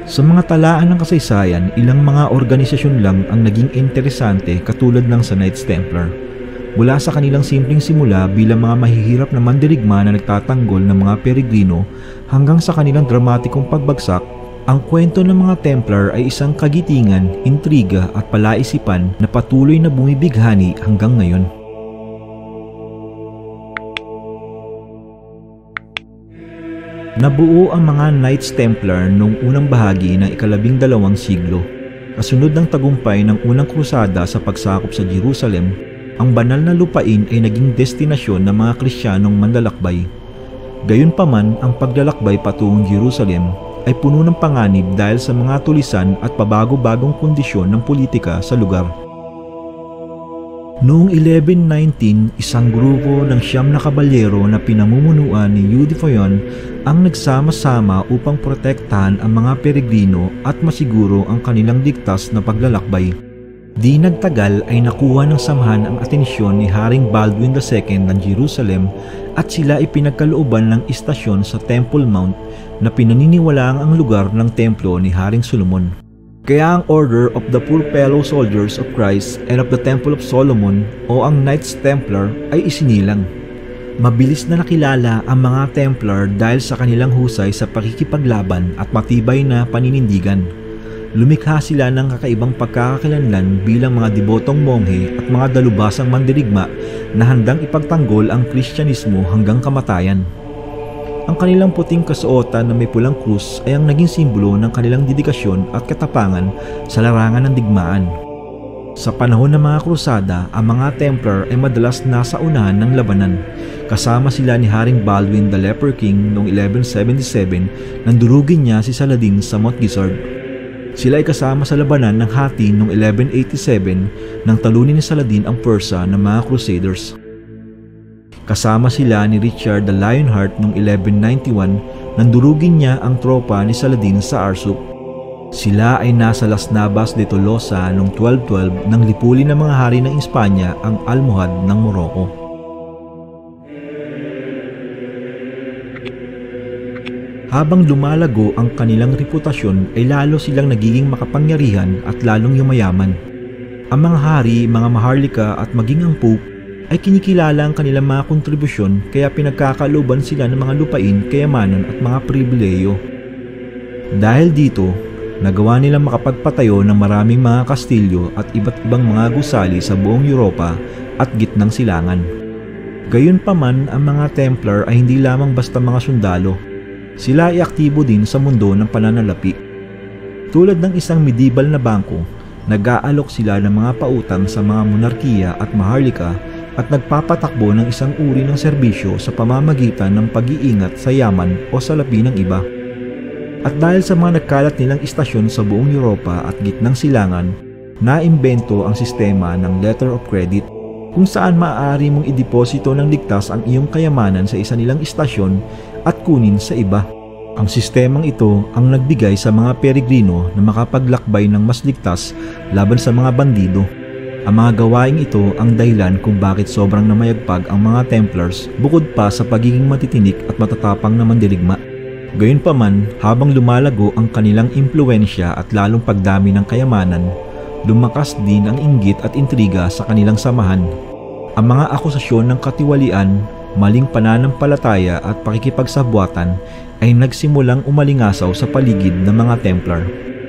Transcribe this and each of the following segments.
Sa mga talaan ng kasaysayan, ilang mga organisasyon lang ang naging interesante katulad ng sa Knights Templar. Mula sa kanilang simpleng simula bilang mga mahihirap na mandirigma na nagtatanggol ng mga peregrino hanggang sa kanilang dramatikong pagbagsak, ang kwento ng mga Templar ay isang kagitingan, intriga at palaisipan na patuloy na bumibighani hanggang ngayon. Nabuo ang mga Knights Templar noong unang bahagi ng ika-12 siglo. Kasunod ng tagumpay ng unang krusada sa pagsakop sa Jerusalem, ang banal na lupain ay naging destinasyon ng mga Kristiyanong manlalakbay. Gayunpaman, ang paglalakbay patungong Jerusalem ay puno ng panganib dahil sa mga tulisan at pabago-bagong kondisyon ng politika sa lugar. Noong 1119, isang grupo ng 9 na kabalyero na pinamumunuan ni Hugh de Foyon ang nagsama-sama upang protektahan ang mga peregrino at masiguro ang kanilang ligtas na paglalakbay. Di nagtagal ay nakuha ng samahan ang atensyon ni Haring Baldwin II ng Jerusalem at sila ay pinagkalooban ng istasyon sa Temple Mount na pinaniniwalaang ang lugar ng templo ni Haring Solomon. Kaya ang Order of the Poor Fellow Soldiers of Christ and of the Temple of Solomon o ang Knights Templar ay isinilang. Mabilis na nakilala ang mga Templar dahil sa kanilang husay sa pakikipaglaban at matibay na paninindigan. Lumikha sila ng kakaibang pagkakakilanlan bilang mga debotong monghe at mga dalubhasang mandirigma na handang ipagtanggol ang Kristyanismo hanggang kamatayan. Ang kanilang puting kasuotan na may pulang krus ay ang naging simbolo ng kanilang dedikasyon at katapangan sa larangan ng digmaan. Sa panahon ng mga krusada, ang mga Templar ay madalas nasa unahan ng labanan. Kasama sila ni Haring Baldwin the Leper King noong 1177 nang durugin niya si Saladin sa Mount Gizzard. Sila ay kasama sa labanan ng Hati noong 1187 nang talunin ni Saladin ang Persia ng mga Crusaders. Kasama sila ni Richard the Lionheart noong 1191 nang durugin niya ang tropa ni Saladin sa Arsuf. Sila ay nasa Las Navas de Tolosa noong 1212 nang lipulin ng mga hari ng Espanya ang Almohad ng Morocco. Habang lumalago ang kanilang reputasyon ay lalo silang nagiging makapangyarihan at lalong yumayaman. Ang mga hari, mga maharlika at maging ang Pope ay kinikilala ang kanilang mga kontribusyon kaya pinagkakalooban sila ng mga lupain, kayamanan at mga pribileyo. Dahil dito, nagawa nilang makapagpatayo ng maraming mga kastilyo at iba't ibang mga gusali sa buong Europa at gitnang silangan. Gayunpaman, ang mga Templar ay hindi lamang basta mga sundalo. Sila ay aktibo din sa mundo ng pananalapi. Tulad ng isang medieval na bangko, nag-aalok sila ng mga pautang sa mga monarkiya at maharlika at nagpapatakbo ng isang uri ng serbisyo sa pamamagitan ng pag-iingat sa yaman o salapi ng iba. At dahil sa mga nagkalat nilang istasyon sa buong Europa at gitnang silangan, naimbento ang sistema ng letter of credit kung saan maaari mong ideposito ng ligtas ang iyong kayamanan sa isa nilang istasyon at kunin sa iba. Ang sistemang ito ang nagbigay sa mga peregrino na makapaglakbay ng mas ligtas laban sa mga bandido. Ang mga gawaing ito ang dahilan kung bakit sobrang namayagpag ang mga Templars bukod pa sa pagiging matitinik at matatapang na mandirigma. Gayunpaman, habang lumalago ang kanilang impluwensya at lalong pagdami ng kayamanan, lumakas din ang inggit at intriga sa kanilang samahan. Ang mga akusasyon ng katiwalian, maling pananampalataya at pakikipagsabwatan ay nagsimulang umalingasaw sa paligid ng mga Templar.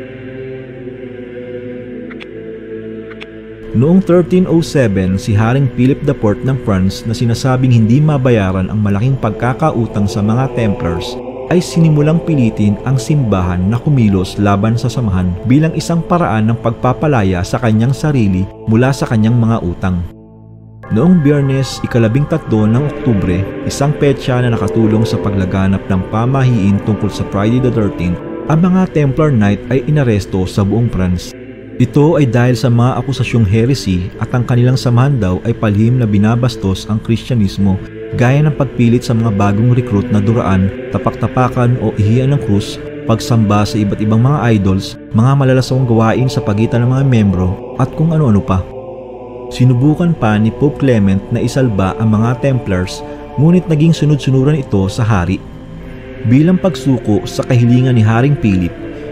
Noong 1307, si Haring Philip IV ng France na sinasabing hindi mabayaran ang malaking pagkakautang sa mga Templars ay sinimulang pilitin ang simbahan na kumilos laban sa samahan bilang isang paraan ng pagpapalaya sa kanyang sarili mula sa kanyang mga utang. Noong Biyernes, ika-13 ng Oktubre, isang petsa na nakatulong sa paglaganap ng pamahiin tungkol sa Friday the 13th, ang mga Templar Knight ay inaresto sa buong France. Ito ay dahil sa mga akusasyong heresy at ang kanilang samahan daw ay palihim na binabastos ang Kristyanismo gaya ng pagpilit sa mga bagong recruit na duraan, tapak-tapakan o ihian ng krus, pagsamba sa iba't ibang mga idols, mga malalasawang gawain sa pagitan ng mga membro at kung ano-ano pa. Sinubukan pa ni Pope Clement na isalba ang mga Templars ngunit naging sunod-sunuran ito sa hari. Bilang pagsuko sa kahilingan ni Haring Philip,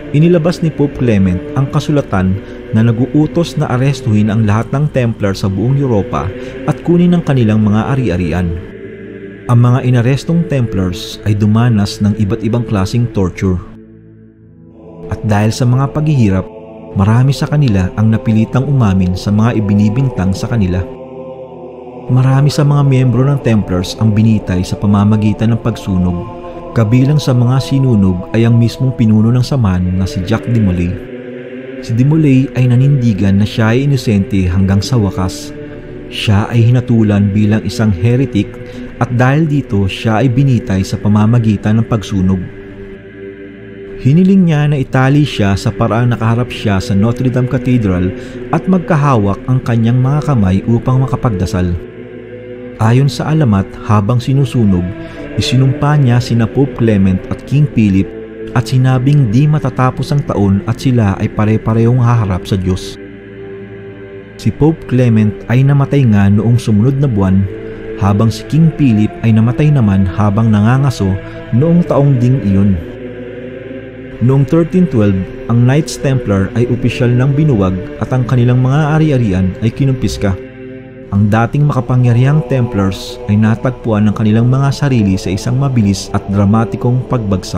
Inilabas ni Pope Clement ang kasulatan na naguutos na arestuhin ang lahat ng Templar sa buong Europa at kunin ang kanilang mga ari-arian. Ang mga inarestong Templars ay dumanas ng iba't ibang klaseng torture. At dahil sa mga paghihirap, marami sa kanila ang napilitang umamin sa mga ibinibintang sa kanila. Marami sa mga miyembro ng Templars ang binitay sa pamamagitan ng pagsunog. Kabilang sa mga sinunog ay ang mismong pinuno ng samahan na si Jacques de Molay. Si de Molay ay nanindigan na siya ay inosente hanggang sa wakas. Siya ay hinatulan bilang isang heretic at dahil dito siya ay binitay sa pamamagitan ng pagsunog. Hiniling niya na itali siya sa paraang nakaharap siya sa Notre Dame Cathedral at magkahawak ang kanyang mga kamay upang makapagdasal. Ayon sa alamat, habang sinusunog, isinumpa niya sina Pope Clement at King Philip at sinabing di matatapos ang taon at sila ay pare-parehong haharap sa Diyos. Si Pope Clement ay namatay nga noong sumunod na buwan, habang si King Philip ay namatay naman habang nangangaso noong taong ding iyon. Noong 1312, ang Knights Templar ay opisyal ng binuwag at ang kanilang mga ari-arian ay kinumpiska. Ang dating makapangyarihang Templars ay natagpuan ng kanilang mga sarili sa isang mabilis at dramatikong pagbagsak.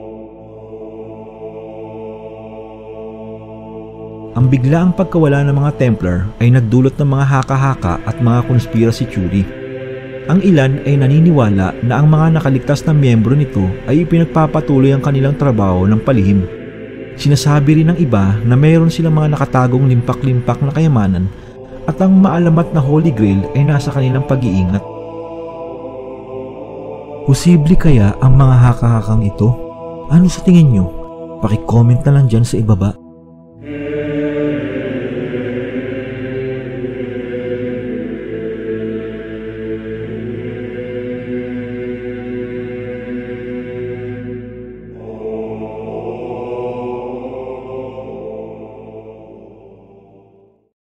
Ang biglaang pagkawala ng mga Templar ay nagdulot ng mga haka-haka at mga conspiracy theory. Ang ilan ay naniniwala na ang mga nakaligtas na miyembro nito ay ipinagpapatuloy ang kanilang trabaho ng palihim. Sinasabi rin ng iba na mayroon silang mga nakatagong limpak-limpak na kayamanan at ang maalamat na Holy Grail ay nasa kanilang pag-iingat. Posible kaya ang mga haka-hakang ito? Ano sa tingin nyo? Paki-comment na lang dyan sa ibaba.